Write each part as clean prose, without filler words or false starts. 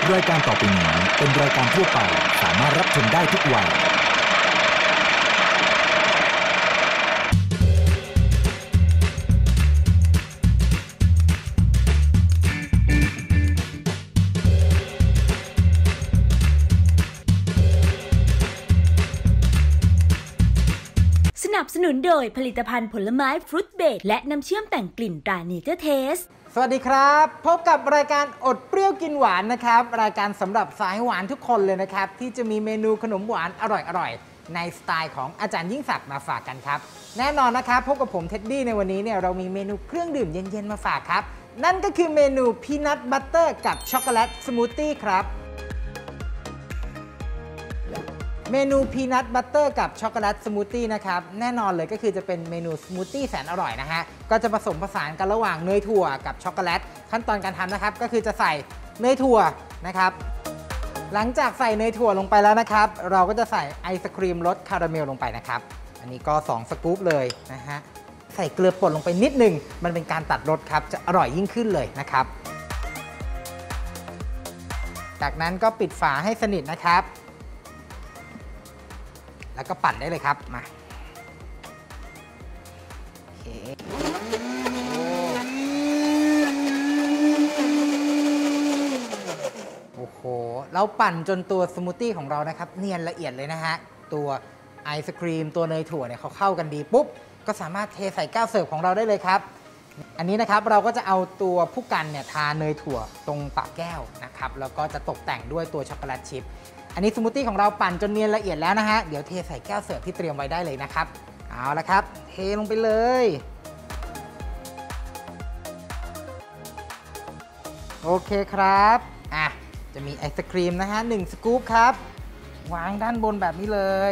รายการต่อไปนี้เป็นรายการทั่วไปสามารถรับชมได้ทุกวัยสนับสนุนโดยผลิตภัณฑ์ผลไม้ฟรุตเบรดและน้ำเชื่อมแต่งกลิ่นตราเนเจอร์เทสสวัสดีครับพบกับรายการอดเปรี้ยวกินหวานนะครับรายการสำหรับสายหวานทุกคนเลยนะครับที่จะมีเมนูขนมหวานอร่อยๆในสไตล์ของอาจารย์ยิ่งศักดิ์มาฝากกันครับแน่นอนนะครับพบกับผมเท็ดดี้ในวันนี้เนี่ยเรามีเมนูเครื่องดื่มเย็นๆมาฝากครับนั่นก็คือเมนูพีนัทบัตเตอร์กับช็อกโกแลตสมูทตี้ครับเมนูพีนัทบัตเตอร์กับช็อกโกแลตสมูทตี้นะครับแน่นอนเลยก็คือจะเป็นเมนูสมูทตี้แสนอร่อยนะฮะก็จะผสมผสานกันระหว่างเนยถั่วกับช็อกโกแลตขั้นตอนการทำนะครับก็คือจะใส่เนยถั่วนะครับหลังจากใส่เนยถั่วลงไปแล้วนะครับเราก็จะใส่ไอศครีมรสคาราเมลลงไปนะครับอันนี้ก็2สกู๊ปเลยนะฮะใส่เกลือป่นลงไปนิดนึงมันเป็นการตัดรสครับจะอร่อยยิ่งขึ้นเลยนะครับจากนั้นก็ปิดฝาให้สนิทนะครับแล้วก็ปั่นได้เลยครับมาโอเคโอ้โหเราปั่นจนตัวสมูทตี้ของเรานะครับเนียนละเอียดเลยนะฮะตัวไอศครีมตัวเนยถั่วเนี่ยเขาเข้ากันดีปุ๊บก็สามารถเทใส่แก้วเสิร์ฟของเราได้เลยครับอันนี้นะครับเราก็จะเอาตัวผู้กันเนี่ยทาเนยถั่วตรงปากแก้วนะครับแล้วก็จะตกแต่งด้วยตัวช็อกโกแลตชิพอันนี้สมูทตี้ของเราปั่นจนเนียนละเอียดแล้วนะฮะเดี๋ยวเทใส่แก้วเสิร์ฟที่เตรียมไว้ได้เลยนะครับเอาละครับเทลงไปเลยโอเคครับจะมีไอศครีมนะฮะ1สกู๊ปครับวางด้านบนแบบนี้เลย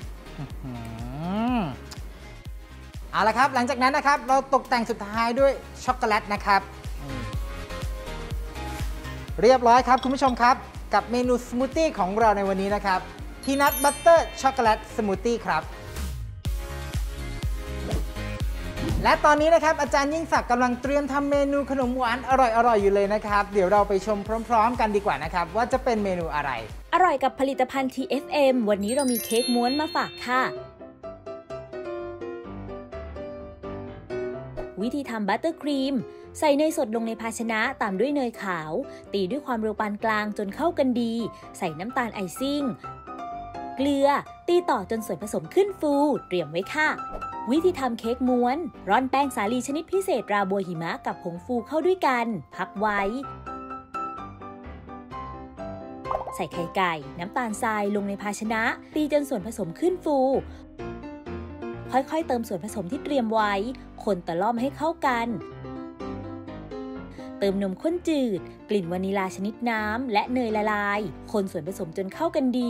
เอาละครับหลังจากนั้นนะครับเราตกแต่งสุดท้ายด้วยช็อกโกแลตนะครับเรียบร้อยครับคุณผู้ชมครับกับเมนูสมูทตี้ของเราในวันนี้นะครับพีนัทบัตเตอร์ช็อกโกแลตสมูทตี้ครับและตอนนี้นะครับอาจารย์ยิ่งศักดิ์กำลังเตรียมทำเมนูขนมหวานอร่อยอยู่เลยนะครับเดี๋ยวเราไปชมพร้อมๆกันดีกว่านะครับว่าจะเป็นเมนูอะไรอร่อยกับผลิตภัณฑ์ TFM วันนี้เรามีเค้กม้วนมาฝากค่ะวิธีทำบัตเตอร์ครีมใส่เนยสดลงในภาชนะตามด้วยเนยขาวตีด้วยความเร็วปานกลางจนเข้ากันดีใส่น้ำตาลไอซิ่งเกลือตีต่อจนส่วนผสมขึ้นฟูเตรียมไว้ค่ะวิธีทำเค้กม้วนร่อนแป้งสาลีชนิดพิเศษราบัวหิมะกับผงฟูเข้าด้วยกันพักไว้ใส่ไข่ไก่น้ำตาลทรายลงในภาชนะตีจนส่วนผสมขึ้นฟูค่อยๆเติมส่วนผสมที่เตรียมไว้คนตะล่อมให้เข้ากันเติมนมข้นจืดกลิ่นวานิลาชนิดน้ำและเนยละลายคนส่วนผสมจนเข้ากันดี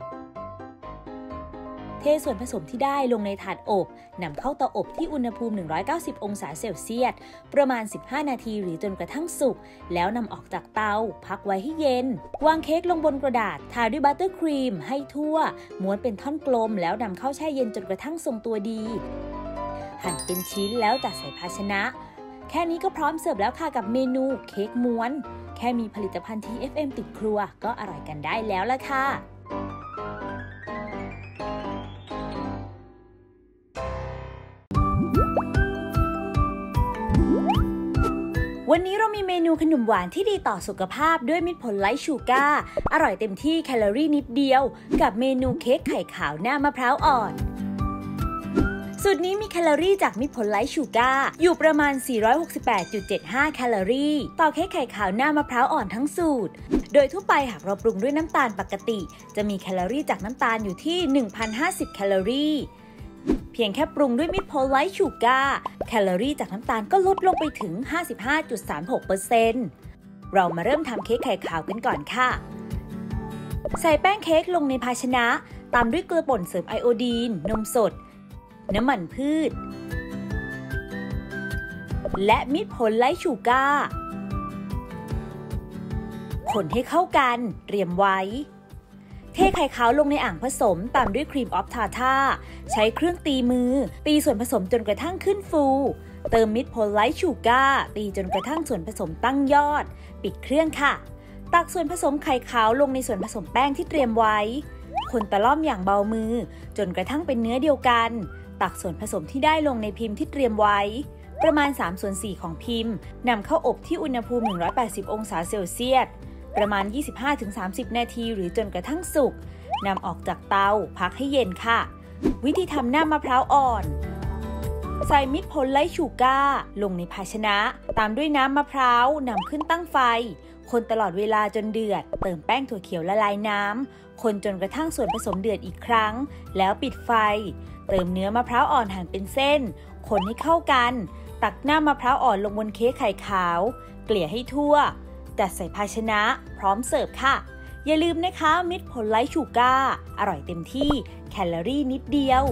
เทส่วนผสมที่ได้ลงในถาดอบนำเข้าเตาอบที่อุณหภูมิ190องศาเซลเซียสประมาณ15นาทีหรือจนกระทั่งสุกแล้วนำออกจากเตาพักไว้ให้เย็นวางเค้กลงบนกระดาษทาด้วยบัตเตอร์ครีมให้ทั่วม้วนเป็นท่อนกลมแล้วนำเข้าแช่เย็นจนกระทั่งทรงตัวดีหั่นเป็นชิ้นแล้วจัดใส่ภาชนะแค่นี้ก็พร้อมเสิร์ฟแล้วค่ะกับเมนูเค้กม้วนแค่มีผลิตภัณฑ์ TFM ติดครัวก็อร่อยกันได้แล้วล่ะค่ะวันนี้เรามีเมนูขนมหวานที่ดีต่อสุขภาพด้วยมิตรผลไร้ชูการ์อร่อยเต็มที่แคลอรี่นิดเดียวกับเมนูเค้กไข่ขาวหน้ามะพร้าวอ่อนสูตรนี้มีแคลอรี่จากมิตรผลไร้ชูการ์อยู่ประมาณ 468.75 แคลอรี่ต่อเค้กไข่ขาวหน้ามะพร้าวอ่อนทั้งสูตรโดยทั่วไปหากเราปรุงด้วยน้ำตาลปกติจะมีแคลอรี่จากน้ำตาลอยู่ที่ 1,050 แคลอรี่เพียงแค่ปรุงด้วยมิตรผลไร้ชูการ์แคลอรี่จากน้ำตาลก็ลดลงไปถึง 55.36% เรามาเริ่มทำเค้กไข่ขาวกันก่อนค่ะใส่แป้งเค้กลงในภาชนะตามด้วยเกลือป่นเสริมไอโอดีนนมสดน้ำมันพืชและมิตรผลไร้ชูการ์คนให้เข้ากันเตรียมไว้เทไข่ขาวลงในอ่างผสมตามด้วยครีมออฟทาร์ ใช้เครื่องตีมือตีส่วนผสมจนกระทั่งขึ้นฟูเติมมิตรผลไร้ชูการ์ตีจนกระทั่งส่วนผสมตั้งยอดปิดเครื่องค่ะตักส่วนผสมไข่ขาวลงในส่วนผสมแป้งที่เตรียมไว้คนตะล่อมอย่างเบามือจนกระทั่งเป็นเนื้อเดียวกันตักส่วนผสมที่ได้ลงในพิมพ์ที่เตรียมไว้ประมาณ3/4ของพิมพ์นำเข้าอบที่อุณหภูมิ180องศาเซลเซียสประมาณ 25-30 นาทีหรือจนกระทั่งสุกนำออกจากเตาพักให้เย็นค่ะวิธีทำน้ำมะพร้าวอ่อนใส่มิตรผลไลท์ชูการ์ลงในภาชนะตามด้วยน้ำมะพร้าวนำขึ้นตั้งไฟคนตลอดเวลาจนเดือดเติมแป้งถั่วเขียวละลายน้ำคนจนกระทั่งส่วนผสมเดือดอีกครั้งแล้วปิดไฟเติมเนื้อมะพร้าวอ่อนหั่นเป็นเส้นคนให้เข้ากันตักน้ำมะพร้าวอ่อนลงบนเค้กไข่ขาวเกลี่ยให้ทั่วจัดใส่ภาชนะพร้อมเสิร์ฟค่ะอย่าลืมนะคะมิตรผลไลท์ชูการ์อร่อยเต็มที่แคลอรี่นิดเดียว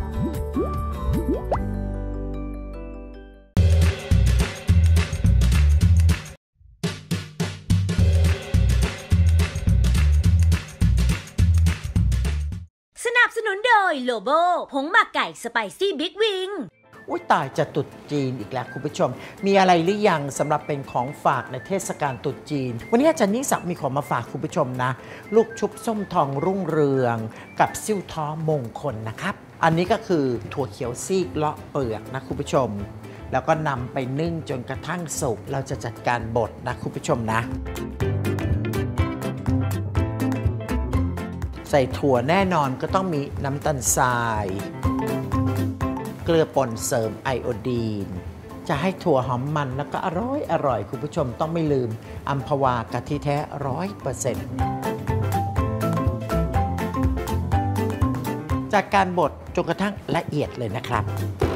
สนับสนุนโดยโลโบผงหมักไก่สไปซี่บิ๊กวิงอุ้ยตายจะตรุษจีนอีกแล้วคุณผู้ชมมีอะไรหรือยังสำหรับเป็นของฝากในเทศกาลตรุษจีนวันนี้อาจารย์ยิ่งศักดิ์มีของมาฝากคุณผู้ชมนะลูกชุบส้มทองรุ่งเรืองกับซิ่วท้อมงคลนะครับอันนี้ก็คือถั่วเขียวซีกเลาะเปลือกนะคุณผู้ชมแล้วก็นำไปนึ่งจนกระทั่งสุกเราจะจัดการบดนะคุณผู้ชมนะใส่ถั่วแน่นอนก็ต้องมีน้ำตาลทรายเกลือป่นเสริมไอโอดีนจะให้ถั่วหอมมันแล้วก็อร่อยคุณผู้ชมต้องไม่ลืมอัมพวากะทิแท้ 100% จากการบดจนกระทั่งละเอียดเลยนะครับ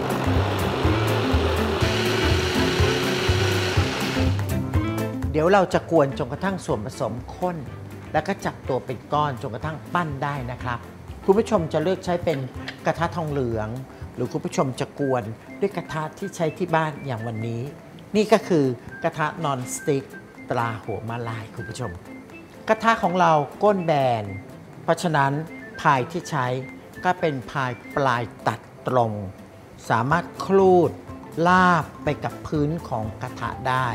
เดี๋ยวเราจะกวนจนกระทั่งส่วนผสมข้นแล้วก็จับตัวเป็นก้อนจนกระทั่งปั้นได้นะครับคุณผู้ชมจะเลือกใช้เป็นกระทะทองเหลืองหรือคุณผู้ชมจะกวนด้วยกระทะที่ใช้ที่บ้านอย่างวันนี้นี่ก็คือกระทะนอนสติ๊กตราหัวมาลายคุณผู้ชมกระทะของเราก้นแบนเพราะฉะนั้นพายที่ใช้ก็เป็นพายปลายตัดตรงสามารถคลูดลาบไปกับพื้นของกระทะได้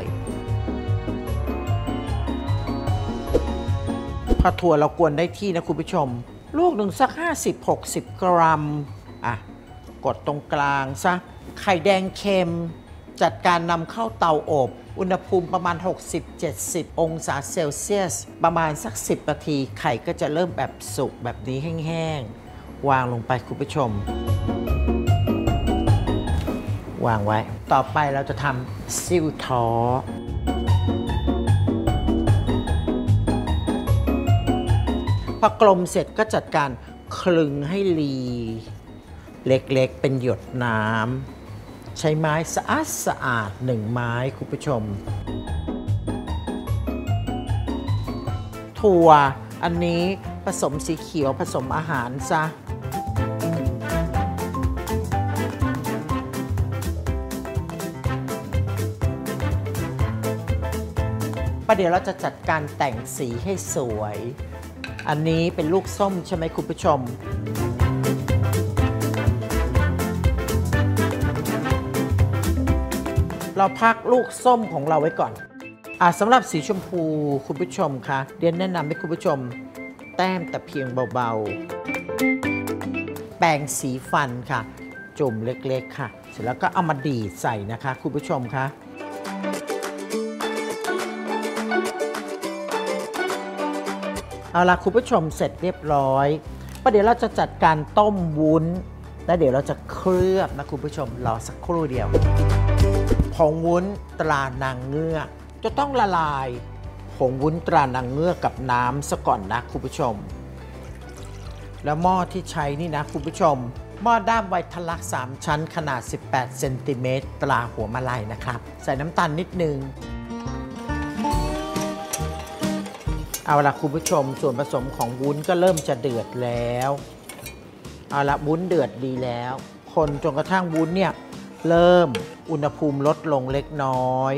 พอถั่วเรากวนได้ที่นะคุณผู้ชมลูกหนึ่งสัก50-60 กรัมกดตรงกลางซะไข่แดงเค็มจัดการนำเข้าเตาอบอุณหภูมิประมาณ 60-70 องศาเซลเซียสประมาณสัก10 นาทีไข่ก็จะเริ่มแบบสุกแบบนี้แห้งๆวางลงไปคุณผู้ชมวางไว้ต่อไปเราจะทำซิ่วท้อพอกลมเสร็จก็จัดการคลึงให้ลีเล็กๆเป็นหยดน้ำใช้ไม้สะอาด1 ไม้คุณผู้ชมถั่วอันนี้ผสมสีเขียวผสมอาหารซะประเดี๋ยวเราจะจัดการแต่งสีให้สวยอันนี้เป็นลูกส้มใช่ไหมคุณผู้ชมเราพักลูกส้มของเราไว้ก่อนสำหรับสีชมพูคุณผู้ชมคะเรียนแนะนำให้คุณผู้ชมแต้มแต่เพียงเบาๆแปรงสีฟันค่ะจุ่มเล็กๆค่ะเสร็จแล้วก็เอามาดีดใส่นะคะคุณผู้ชมคะเอาล่ะคุณผู้ชมเสร็จเรียบร้อยประเดี๋ยวเราจะจัดการต้มวุ้นแล้วเดี๋ยวเราจะเคลือบนะคุณผู้ชมรอสักครู่เดียวผงวุ้นตรานางเงือกจะต้องละลายผงวุ้นตรานางเงือกกับน้ำซะก่อนนะคุณผู้ชมแล้วหม้อที่ใช้นี่นะคุณผู้ชมหม้อด้ามไวทลัก3 ชั้นขนาด18 เซนติเมตรตราหัวมาลัยนะครับใส่น้ำตาลนิดนึงเอาละคุณผู้ชมส่วนผสมของวุ้นก็เริ่มจะเดือดแล้วเอาละวุ้นเดือดดีแล้วคนจนกระทั่งวุ้นเนี่ยเริ่มอุณหภูมิลดลงเล็กน้อย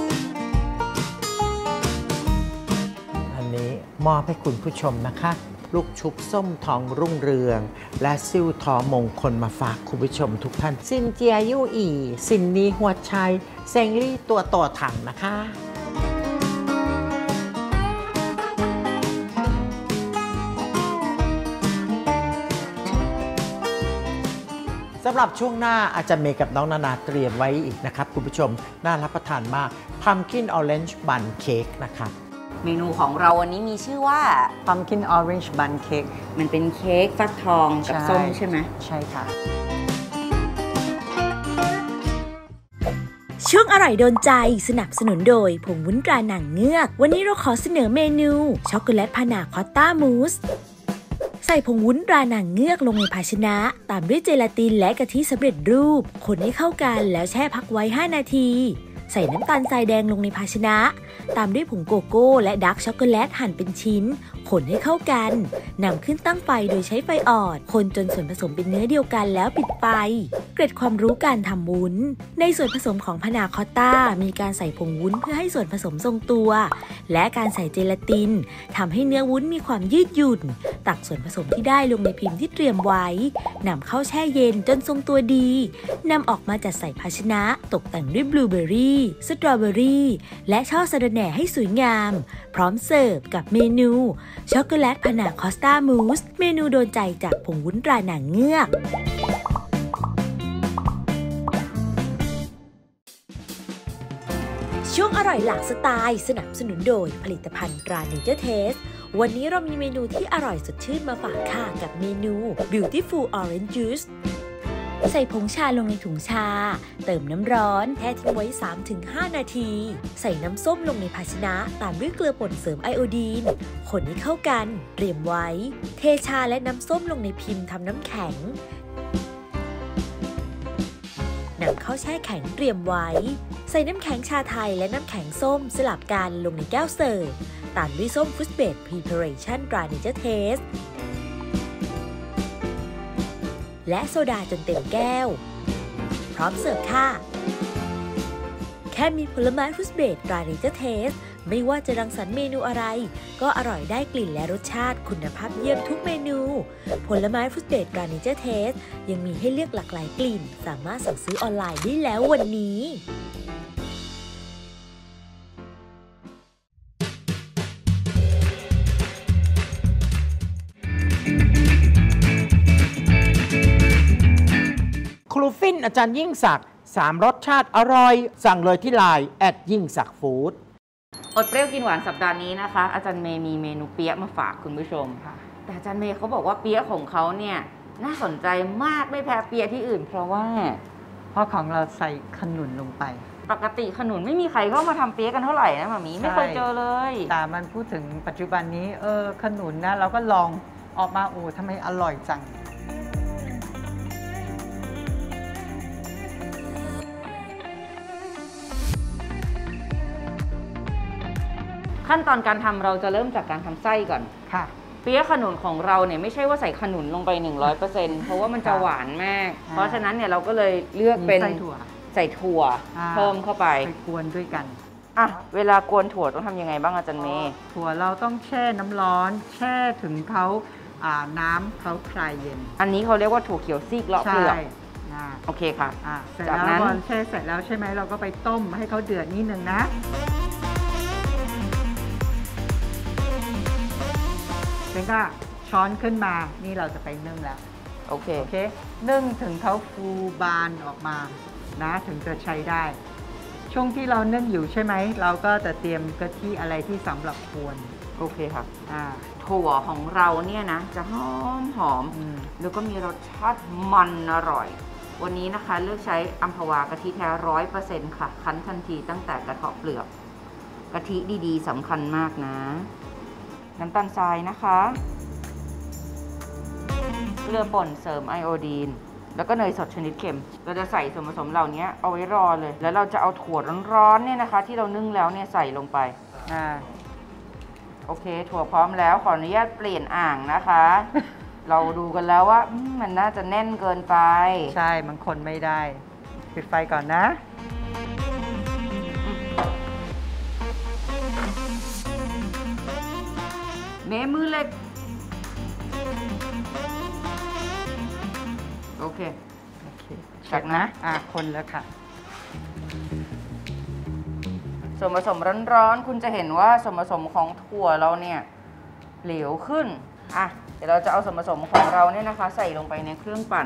อันนี้มอบให้คุณผู้ชมนะคะลูกชุบส้มทองรุ่งเรือง และซิ่วทอมงคลมาฝากคุณผู้ชมทุกท่านซินเจียยู่อีซินนี้หัวชัยเซงลี่ตัวต่อถังนะคะสำหรับช่วงหน้าอาจารย์เมย์กับน้องนานาเตรียมไว้อีกนะครับคุณผู้ชมน่ารับประทานมาก Pumpkin Orange Bun Cake นะครับเมนูของเราวันนี้มีชื่อว่า Pumpkin Orange Bun Cake มันเป็นเค้กฟักทองกับส้มใช่ไหมใช่ค่ะช่วงอร่อยโดนใจสนับสนุนโดยผงวุ้นตราหนังเงือกวันนี้เราขอเสนอเมนูช็อกโกแลตพานาคอตต้ามูสใส่ผงวุ้นตราหนังเงือกลงในภาชนะตามด้วยเจลาตินและกะทิสำเร็จรูปคนให้เข้ากันแล้วแช่พักไว้5นาทีใส่น้ำตาลทรายแดงลงในภาชนะตามด้วยผงโกโก้และดาร์กช็อกโกแลตหั่นเป็นชิ้นคนให้เข้ากันนำขึ้นตั้งไฟโดยใช้ไฟอ่อนคนจนส่วนผสมเป็นเนื้อเดียวกันแล้วปิดไฟเกร็ดความรู้การทำวุ้นในส่วนผสมของพานาคอตต้ามีการใส่ผงวุ้นเพื่อให้ส่วนผสมทรงตัวและการใส่เจลาตินทำให้เนื้อวุ้นมีความยืดหยุ่นตักส่วนผสมที่ได้ลงในพิมพ์ที่เตรียมไว้นำเข้าแช่เย็นจนทรงตัวดีนำออกมาจัดใส่ภาชนะตกแต่งด้วยบลูเบอร์รี่สตรอเบอรี่และช่อสะระแหน่ให้สวยงามพร้อมเสิร์ฟกับเมนูช็อกโกแลตพานาคอตต้ามูสเมนูโดนใจจากผงวุ้นตราหนังเงือกช่วงอร่อยหลากสไตล์สนับสนุนโดยผลิตภัณฑ์ตราเนเจอร์เทสวันนี้เรามีเมนูที่อร่อยสดชื่นมาฝากค่ะกับเมนู Beautiful Orange Juice ใส่ผงชาลงในถุงชาเติมน้ำร้อนแช่ทิ้งไว้ 3-5 นาทีใส่น้ำส้มลงในภาชนะตามด้วยเกลือป่นเสริมไอโอดีนคนให้เข้ากันเตรียมไว้เทชาและน้ำส้มลงในพิมพ์ทำน้ำแข็งนำเข้าแช่แข็งเตรียมไว้ใส่น้ำแข็งชาไทยและน้ำแข็งส้มสลับกันลงในแก้วเสิร์ฟตามด้วยส้มฟุตเบดพรีเพาเรชั่นตราเนเจอร์เทสและโซดาจนเต็มแก้วพร้อมเสิร์ฟค่ะแค่มีผลไม้ฟุตเบดตราเนเจอร์เทสไม่ว่าจะรังสรรค์เมนูอะไรก็อร่อยได้กลิ่นและรสชาติคุณภาพเยี่ยมทุกเมนูผลไม้ฟุตเบดตราเนเจอร์เทสยังมีให้เลือกหลากหลายกลิ่นสามารถสั่งซื้อออนไลน์ได้แล้ววันนี้ครูฟินอาจารย์ยิ่งศักดิ์3รสชาติอร่อยสั่งเลยที่ไลน์ยิ่งศักดิ์ฟู้ดอดเปรี้ยวกินหวานสัปดาห์นี้นะคะอาจารย์เมย์มีเมนูเปี๊ยะมาฝากคุณผู้ชมค่ะแต่อาจารย์เมย์เขาบอกว่าเปี๊ยะของเขาเนี่ยน่าสนใจมากไม่แพ้เปี๊ยะที่อื่นเพราะของเราใส่ขนุนลงไปปกติขนุนไม่มีใครเข้ามาทำเปี๊ยะกันเท่าไหร่นะหมามีไม่เคยเจอเลยแต่มันพูดถึงปัจจุบันนี้ขนุนนะเราก็ลองออกมาโอ้ทำไมอร่อยจังขั้นตอนการทำเราจะเริ่มจากการทำไส้ก่อนค่ะเปี๊ยะขนุนของเราเนี่ยไม่ใช่ว่าใส่ขนุนลงไป 100% เพราะว่ามันจะหวานมากเพราะฉะนั้นเนี่ยเราก็เลยเลือกเป็นใส่ถั่วเพิ่มเข้าไปกวนด้วยกันอ่ะเวลากวนถั่วต้องทำยังไงบ้างอาจารย์เมย์ถั่วเราต้องแช่น้ำร้อนแช่ถึงเขาน้ำเขาคลายเย็นอันนี้เขาเรียกว่าถั่วเขียวซีกเลาะเปลือกโอเคค่ะเสร็จแล้วพอแช่เสร็จแล้วใช่ไหมเราก็ไปต้มให้เขาเดือดนิดนึงนะแล้วก็ช้อนขึ้นมานี่เราจะไปนึ่งแล้วโอเคนึ่งถึงเขาฟูบานออกมานะถึงจะใช้ได้ช่วงที่เรานึ่งอยู่ใช่ไหมเราก็จะเตรียมกะทิอะไรที่สำหรับกวนโอเคค่ะถั่วของเราเนี่ยนะจะหอมแล้วก็มีรสชาติมันอร่อยวันนี้นะคะเลือกใช้อัมพวากะทิแท้ 100% ค่ะคั้นทันทีตั้งแต่กระเทาะเปลือกกะทิดีๆสำคัญมากนะน้ำตาลทรายนะคะเกลือป่นเสริมไอโอดีนแล้วก็เนยสดชนิดเค็มเราจะใส่ส่วนผสมเหล่านี้เอาไว้รอเลยแล้วเราจะเอาถั่วร้อนๆเนี่ยนะคะที่เรานึ่งแล้วเนี่ยใส่ลงไปโอเคถั่วพร้อมแล้วขออนุญาตเปลี่ยนอ่างนะคะ เราดูกันแล้วว่ามันน่าจะแน่นเกินไปใช่มันคนไม่ได้ปิดไฟก่อนนะเมมือเล็กโอเคจากนะคนแล้วค่ะส่วนผสมร้อนๆคุณจะเห็นว่าส่วนผสมของถั่วเราเนี่ยเหลวขึ้นเดี๋ยวเราจะเอาส่วนผสมของเราเนี่ยนะคะใส่ลงไปในเครื่องปั่น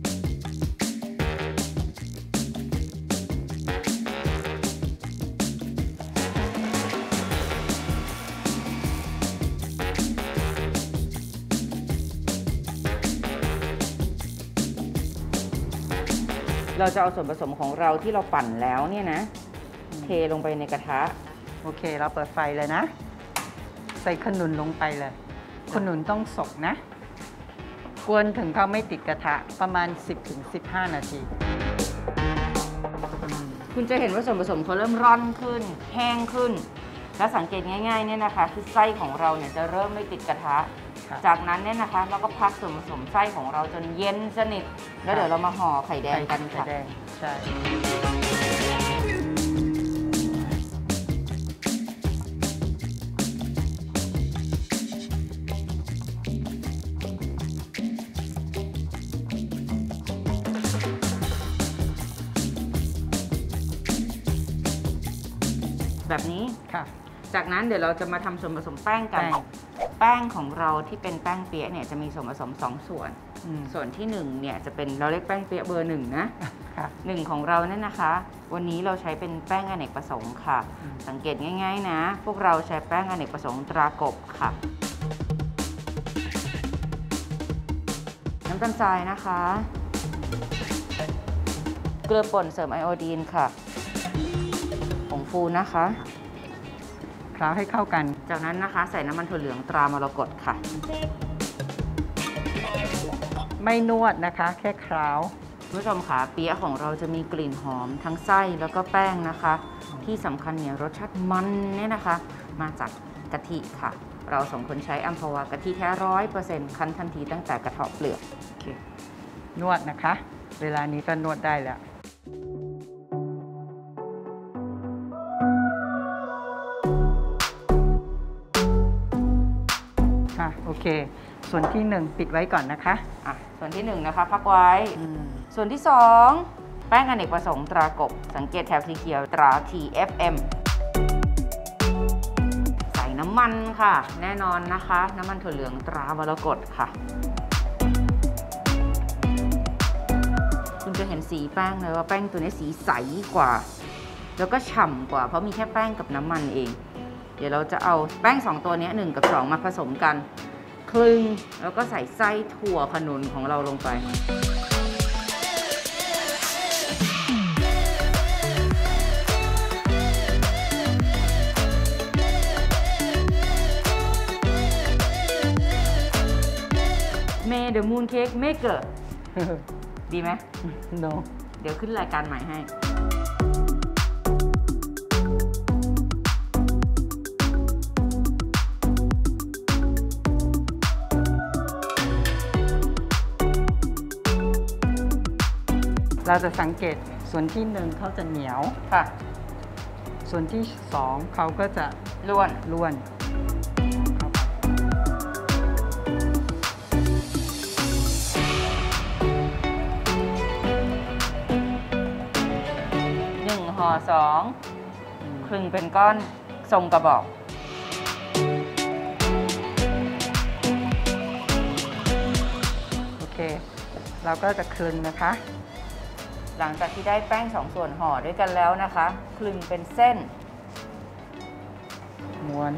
เราจะเอาส่วนผสมของเราที่เราปั่นแล้วเนี่ยนะเทลงไปในกระทะโอเคเราเปิดไฟเลยนะใส่ขนุนลงไปเลยขนุนต้องสุกนะกวนถึงเขาไม่ติดกระทะประมาณ 10-15 นาทีคุณจะเห็นว่าส่วนผสมเขาเริ่มร่อนขึ้นแห้งขึ้นและสังเกตง่ายๆเนี่ยนะคะคือไส้ของเราเนี่ยจะเริ่มไม่ติดกระทะจากนั้นเนี่ยนะคะเราก็พักส่วนผสมไส้ของเราจนเย็นสนิทแล้วเดี๋ยวเรามาห่อไข่แดงกันค่ะใช่แบบนี้ค่ะจากนั้นเดี๋ยวเราจะมาทำส่วนผสมแป้งกันแป้งของเราที่เป็นแป้งเปี๊ยะเนี่ยจะมีส่วนผสม2ส่วนส่วนที่1เนี่ยจะเป็นเราเรียกแป้งเปี๊ยะเบอร์1นะ1ของเราเนี่ยนะคะวันนี้เราใช้เป็นแป้งอเนกประสงค์ค่ะสังเกตง่ายๆนะพวกเราใช้แป้งอเนกประสงค์ตรากบค่ะน้ำตาลทรายนะคะเกลือป่นเสริมไอโอดีนค่ะผงฟูนะคะคล้าให้เข้ากันจากนั้นนะคะใส่น้ำมันถั่วเหลืองตรามรกตค่ะไม่นวดนะคะแค่คล้าคุณผู้ชมค่ะเปี๊ยะของเราจะมีกลิ่นหอมทั้งไส้แล้วก็แป้งนะคะที่สำคัญเนี่ยรสชาติมันเนี่ยนะคะมาจากกะทิค่ะเราสองคนใช้อัมพวากะทิแท้ 100% คั้นทันทีตั้งแต่กระเทาะเปลือกนวดนะคะเวลานี้ก็นวดได้แล้วโอเคส่วนที่1ปิดไว้ก่อนนะคะส่วนที่1นะคะพักไว้ส่วนที่2แป้งอเนกประสงค์ตรากบสังเกตแถบสีเขียวตรา TFM ใส่น้ำมันค่ะแน่นอนนะคะน้ำมันถั่วเหลืองตรามรกตค่ะคุณจะเห็นสีแป้งเลยว่าแป้งตัวนี้สีใสกว่าแล้วก็ฉ่ำกว่าเพราะมีแค่แป้งกับน้ำมันเองเดี๋ยวเราจะเอาแป้ง2ตัวนี้1กับ2มาผสมกันคลึงแล้วก็ใส่ไส้ถั่วขนุนของเราลงไปเมย์เดอะมูนเค้กเมเกอร์ดีไหม no เดี๋ยวขึ้นรายการใหม่ให้เราจะสังเกตส่วนที่1เขาจะเหนียวค่ะส่วนที่2เขาก็จะล้วน1 ห่อ 2ครึ่งเป็นก้อนทรงกระบอกโอเคเราก็จะคลึงนะคะหลังจากที่ได้แป้ง2ส่วนห่อด้วยกันแล้วนะคะคลึงเป็นเส้นม้วน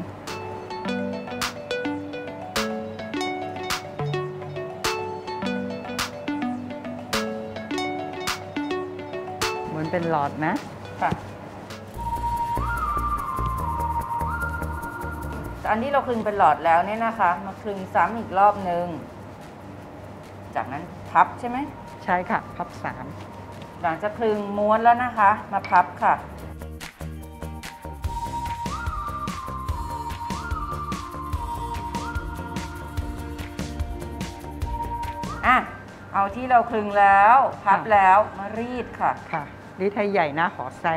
ม้วนเป็นหลอดนะค่ะอันที่เราคลึงเป็นหลอดแล้วเนี่ยนะคะมาคลึงซ้ำอีกรอบนึงจากนั้นพับใช่ไหมใช่ค่ะพับ3 หลังจากคลึงม้วนแล้วนะคะมาพับค่ะเอาที่เราคลึงแล้วพับแล้วมารีดค่ะรีดให้ใหญ่นะห่อไส้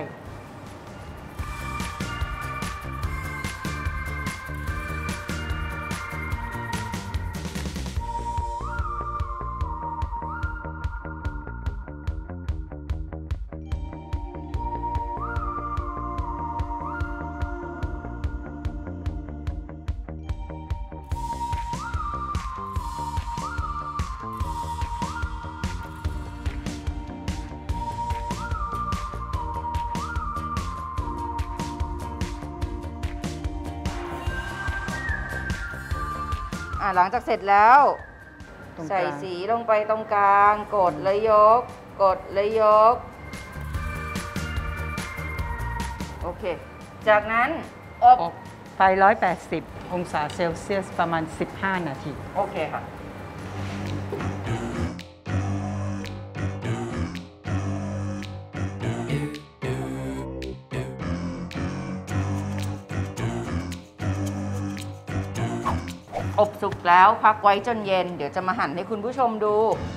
หลังจากเสร็จแล้วตรงกลางใส่สีลงไปตรงกลางกดเลยยกกดเลยยกโอเคจากนั้นอบไฟ180 องศาเซลเซียสประมาณ 15 นาทีโอเคค่ะอบสุกแล้วพักไว้จนเย็นเดี๋ยวจะมาหั่นให้คุณผู้ชมดู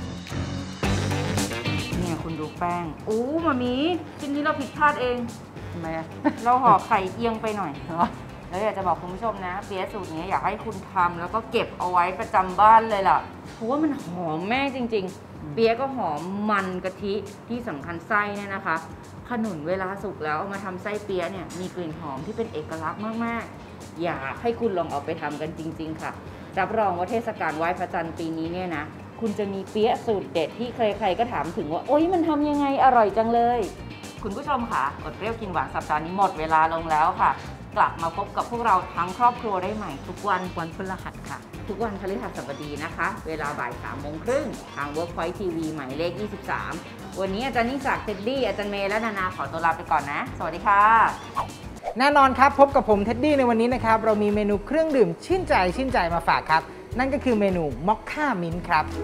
เนี่ยคุณดูแป้งมามีชิ้นนี้เราผิดพลาดเองทำไมอะเราห่อไข่เอียงไปหน่อยอ๋อแล้วอยากจะบอกคุณผู้ชมนะเปี๊ยะสูตรนี้อยากให้คุณทำแล้วก็เก็บเอาไว้ประจำบ้านเลยล่ะเพราะว่ามันหอมแม่จริงๆเปี๊ยะก็หอมมันกะทิที่สำคัญไส้เนี่ยนะคะขนุนเวลาสุกแล้วเอามาทำไส้เปี๊ยะเนี่ยมีกลิ่นหอมที่เป็นเอกลักษณ์มากๆอยากให้คุณลองเอาไปทำกันจริงๆค่ะรับรองว่าเทศกาลไหว้พระจันทร์ปีนี้เนี่ยนะคุณจะมีเปี๊ยะสูตรเด็ดที่ใครๆก็ถามถึงว่าโอ๊ยมันทำยังไงอร่อยจังเลยคุณผู้ชมค่ะอดเปรี้ยวกินหวานสัปดาห์นี้หมดเวลาลงแล้วค่ะกลับมาพบกับพวกเราทั้งครอบครัวได้ใหม่ทุกวันพฤหัสค่ะทุกวันพฤหัสบดีนะคะเวลาบ่าย 3:30 ทาง Workpoint TV หมายเลข 23 วันนี้อาจารย์นิ่งศักดิ์เท็ดดี้อาจารย์เมย์และนานาขอตัวลาไปก่อนนะสวัสดีค่ะแน่นอนครับพบกับผมเท็ดดี้ในวันนี้นะครับเรามีเมนูเครื่องดื่มชื่นใจมาฝากครับนั่นก็คือเมนูมอคค่ามิ้นท์ครับ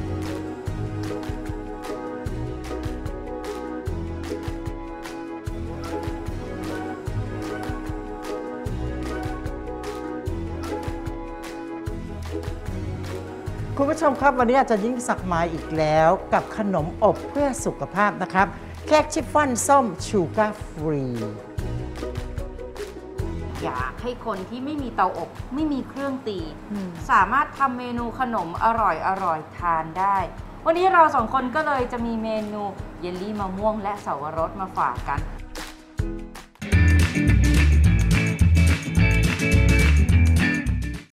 คุณผู้ชมครับวันนี้อาจารย์ยิ่งศักดิ์มาอีกแล้วกับขนมอบเพื่อสุขภาพนะครับเค้กชิฟฟ่อนส้มชูการ์ฟรีอยากให้คนที่ไม่มีเตาอบไม่มีเครื่องตีสามารถทำเมนูขนมอร่อยทานได้วันนี้เราสองคนก็เลยจะมีเมนูเยลลี่มะม่วงและเสาวรสมาฝากกัน